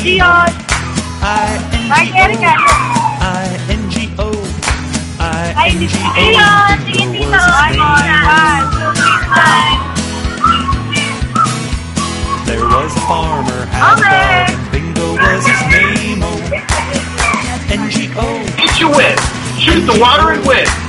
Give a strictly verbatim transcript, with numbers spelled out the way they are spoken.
Dion. I Hi, Erica. I N G O I Hi, N G O Dion. Sige, Bingo Tito. was his Hi, name. Hi. There was a farmer had a Okay. dog. Bingo was his name. Oh, N G O Eat your wit. Shoot the water and win.